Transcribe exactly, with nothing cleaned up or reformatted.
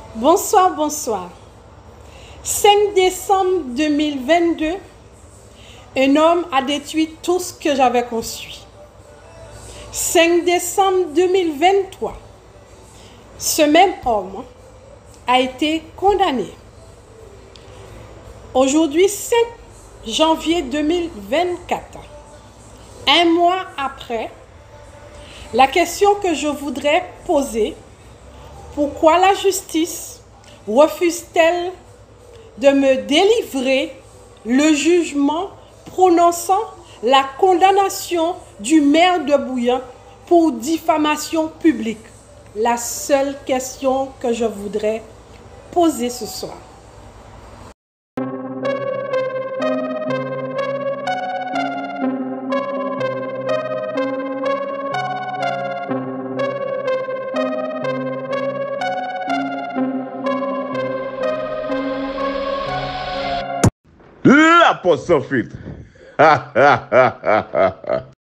Bonsoir, bonsoir. cinq décembre deux mille vingt-deux, un homme a détruit tout ce que j'avais construit. cinq décembre deux mille vingt-trois, ce même homme a été condamné. Aujourd'hui, cinq janvier deux mille vingt-quatre, un mois après, la question que je voudrais poser: pourquoi la justice refuse-t-elle de me délivrer le jugement prononçant la condamnation du maire de Bouillante pour diffamation publique? La seule question que je voudrais poser ce soir. La poste sans filtre.